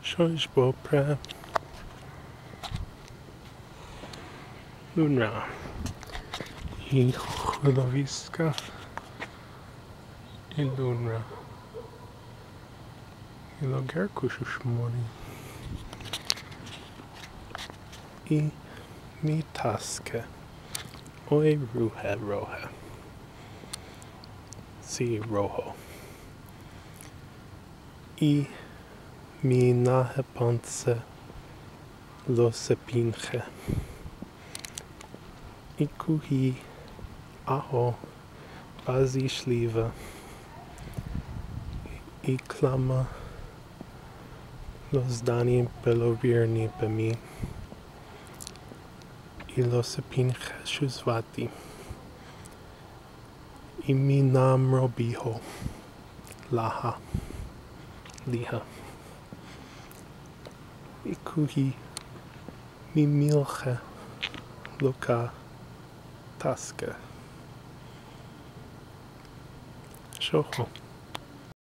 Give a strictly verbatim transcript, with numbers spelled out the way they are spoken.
Shoish bopra Lunra I chudowiska I Lunra I logerku shushmoni I mi taske Oi ruhe rohe Si rojo I mi nahe ponse Lose pinxe I kuhi aho bazi shliva I klama Los dani pelovirni pe mi I lose pinxe zvati I mi nam robiho Laha Liha I kuhi mi milxe Loka taske Shoho